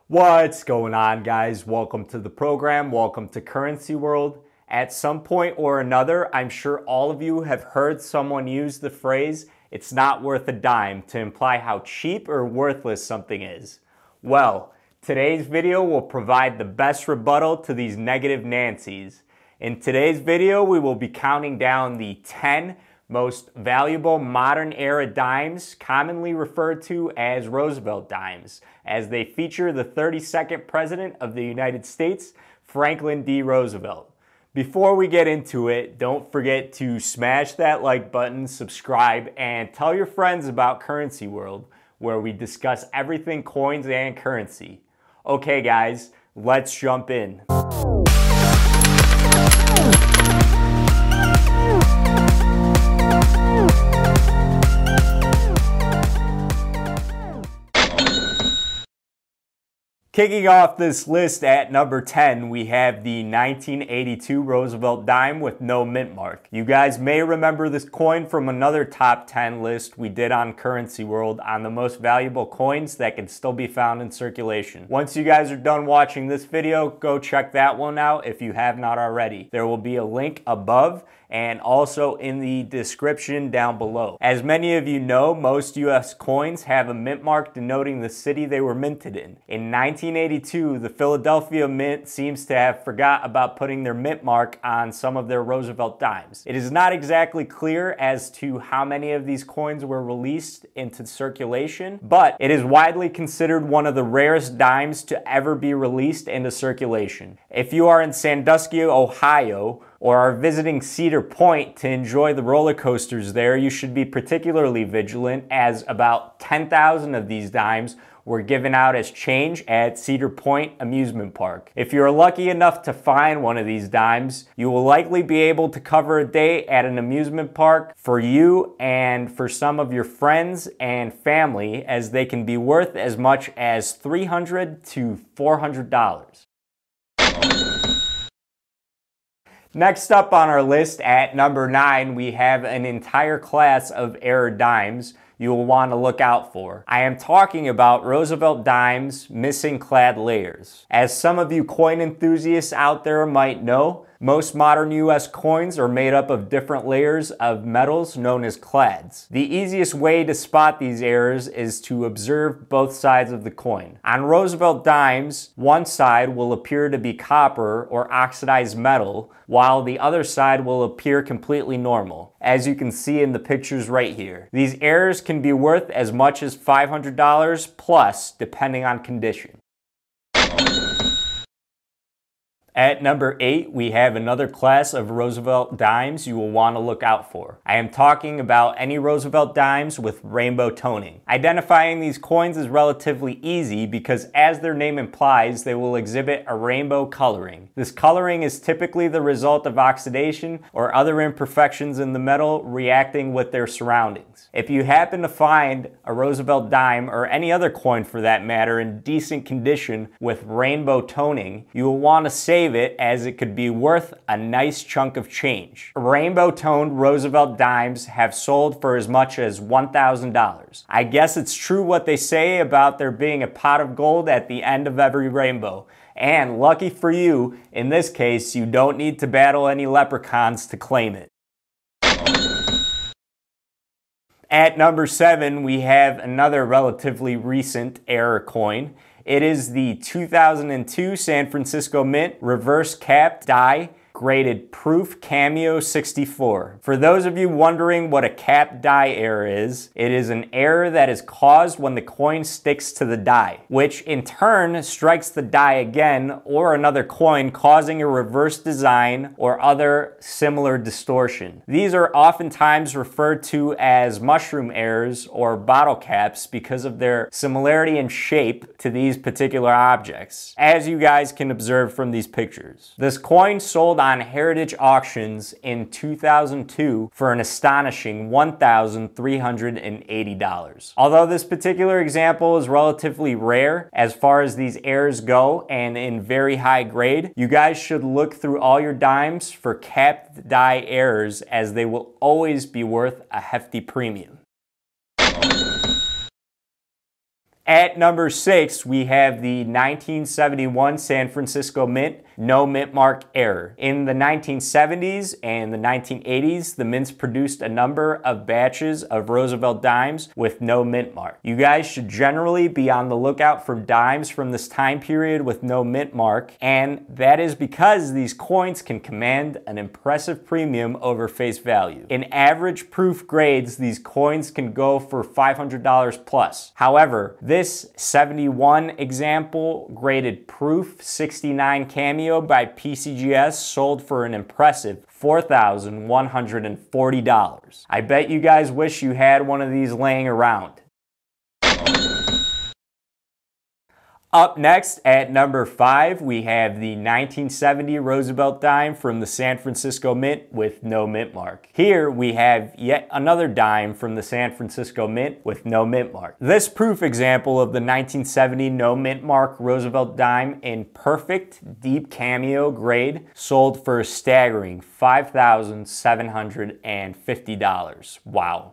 What's going on, guys? Welcome to the program. Welcome to Currency World. At some point or another, I'm sure all of you have heard someone use the phrase, "it's not worth a dime," to imply how cheap or worthless something is. Well, today's video will provide the best rebuttal to these negative Nancy's. In today's video, we will be counting down the 10 most valuable modern era dimes, commonly referred to as Roosevelt dimes, as they feature the 32nd President of the United States, Franklin D. Roosevelt. Before we get into it, don't forget to smash that like button, subscribe, and tell your friends about Currency World, where we discuss everything coins and currency. Okay guys, let's jump in. Kicking off this list at number 10, we have the 1982 Roosevelt Dime with no mint mark. You guys may remember this coin from another top 10 list we did on Currency World on the most valuable coins that can still be found in circulation. Once you guys are done watching this video, go check that one out if you have not already. There will be a link above and also in the description down below. As many of you know, most US coins have a mint mark denoting the city they were minted in. In 1982, the Philadelphia Mint seems to have forgot about putting their mint mark on some of their Roosevelt dimes. It is not exactly clear as to how many of these coins were released into circulation, but it is widely considered one of the rarest dimes to ever be released into circulation. If you are in Sandusky, Ohio, or are visiting Cedar Point to enjoy the roller coasters there, you should be particularly vigilant, as about 10,000 of these dimes were given out as change at Cedar Point Amusement Park. If you're lucky enough to find one of these dimes, you will likely be able to cover a day at an amusement park for you and for some of your friends and family, as they can be worth as much as $300 to $400. Next up on our list at number 9, we have an entire class of era dimes you will want to look out for. I am talking about Roosevelt Dime's Missing Clad Layers. As some of you coin enthusiasts out there might know, most modern US coins are made up of different layers of metals known as clads. The easiest way to spot these errors is to observe both sides of the coin. On Roosevelt dimes, one side will appear to be copper or oxidized metal, while the other side will appear completely normal, as you can see in the pictures right here. These errors can be worth as much as $500 plus, depending on condition. At number 8, we have another class of Roosevelt dimes you will want to look out for. I am talking about any Roosevelt dimes with rainbow toning. Identifying these coins is relatively easy because, as their name implies, they will exhibit a rainbow coloring. This coloring is typically the result of oxidation or other imperfections in the metal reacting with their surroundings. If you happen to find a Roosevelt dime, or any other coin for that matter, in decent condition with rainbow toning, you will want to save it, as it could be worth a nice chunk of change. Rainbow toned Roosevelt dimes have sold for as much as $1,000. I guess it's true what they say about there being a pot of gold at the end of every rainbow. And lucky for you, in this case, you don't need to battle any leprechauns to claim it. At number 7, we have another relatively recent error coin. It is the 2002 San Francisco Mint reverse capped die graded proof cameo 64. For those of you wondering what a capped die error is, it is an error that is caused when the coin sticks to the die, which in turn strikes the die again or another coin, causing a reverse design or other similar distortion. These are oftentimes referred to as mushroom errors or bottle caps because of their similarity in shape to these particular objects, as you guys can observe from these pictures. This coin sold on Heritage Auctions in 2002 for an astonishing $1,380. Although this particular example is relatively rare as far as these errors go and in very high grade, you guys should look through all your dimes for capped die errors, as they will always be worth a hefty premium. At number 6, we have the 1971 San Francisco Mint, no mint mark error. In the 1970s and the 1980s, the mints produced a number of batches of Roosevelt dimes with no mint mark. You guys should generally be on the lookout for dimes from this time period with no mint mark, and that is because these coins can command an impressive premium over face value. In average proof grades, these coins can go for $500 plus. However, this 71 example graded proof 69 cameo by PCGS sold for an impressive $4,140. I bet you guys wish you had one of these laying around. Up next at number 5, we have the 1970 Roosevelt dime from the San Francisco Mint with no mint mark. Here we have yet another dime from the San Francisco Mint with no mint mark. This proof example of the 1970 no mint mark Roosevelt dime in perfect deep cameo grade sold for a staggering $5,750. Wow.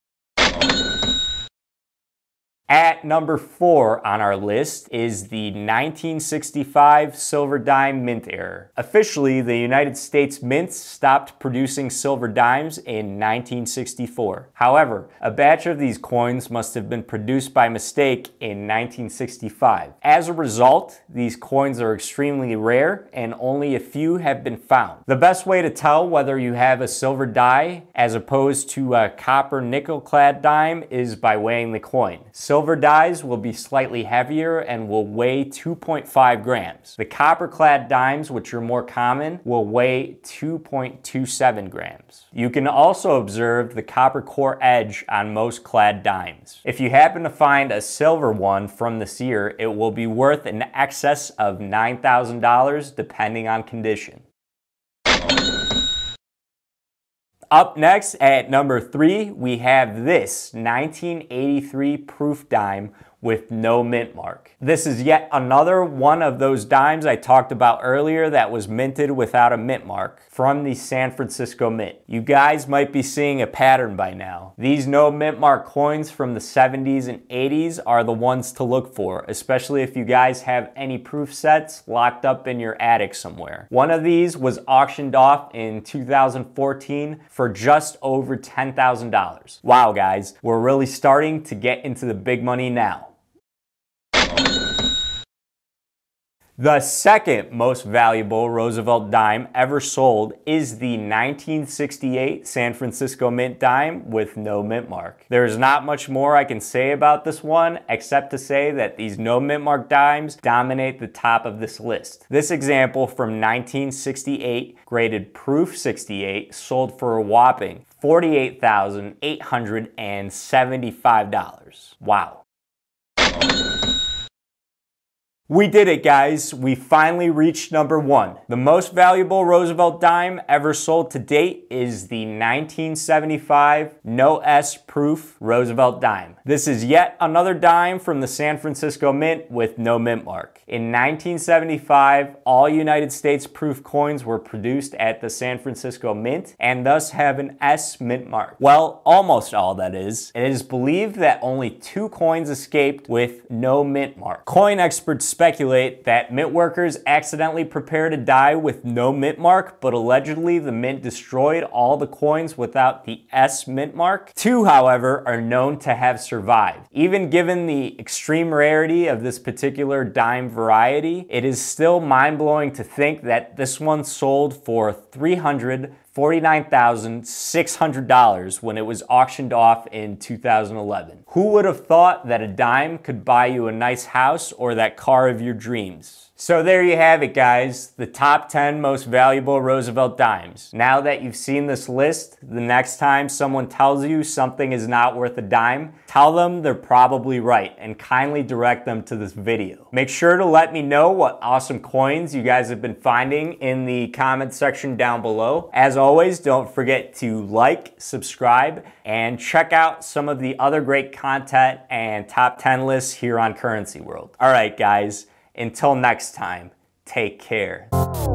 At number 4 on our list is the 1965 silver dime mint error. Officially, the United States mints stopped producing silver dimes in 1964. However, a batch of these coins must have been produced by mistake in 1965. As a result, these coins are extremely rare and only a few have been found. The best way to tell whether you have a silver die as opposed to a copper nickel clad dime is by weighing the coin. Silver dies will be slightly heavier and will weigh 2.5 grams. The copper-clad dimes, which are more common, will weigh 2.27 grams. You can also observe the copper core edge on most clad dimes. If you happen to find a silver one from this year, it will be worth in excess of $9,000 depending on condition. Up next at number 3, we have this 1983 proof dime with no mint mark. This is yet another one of those dimes I talked about earlier that was minted without a mint mark from the San Francisco Mint. You guys might be seeing a pattern by now. These no mint mark coins from the 70s and 80s are the ones to look for, especially if you guys have any proof sets locked up in your attic somewhere. One of these was auctioned off in 2014 for just over $10,000. Wow guys, we're really starting to get into the big money now. The second most valuable Roosevelt dime ever sold is the 1968 San Francisco Mint dime with no mint mark. There's not much more I can say about this one except to say that these no mint mark dimes dominate the top of this list. This example from 1968, graded proof 68, sold for a whopping $48,875. Wow. We did it, guys. We finally reached number 1. The most valuable Roosevelt dime ever sold to date is the 1975 no S proof Roosevelt dime. This is yet another dime from the San Francisco Mint with no mint mark. In 1975, all United States proof coins were produced at the San Francisco Mint and thus have an S mint mark. Well, almost all, that is. It is believed that only 2 coins escaped with no mint mark. Coin experts speculate that mint workers accidentally prepared a die with no mint mark, but allegedly the mint destroyed all the coins without the S mint mark. 2, however, are known to have survived. Even given the extreme rarity of this particular dime variety, it is still mind-blowing to think that this one sold for $349,600 when it was auctioned off in 2011. Who would have thought that a dime could buy you a nice house or that car of your dreams? So there you have it, guys, the top 10 most valuable Roosevelt dimes. Now that you've seen this list, the next time someone tells you something is not worth a dime, tell them they're probably right and kindly direct them to this video. Make sure to let me know what awesome coins you guys have been finding in the comment section down below. As always, don't forget to like, subscribe, and check out some of the other great content and top 10 lists here on Currency World. All right, guys. Until next time, take care.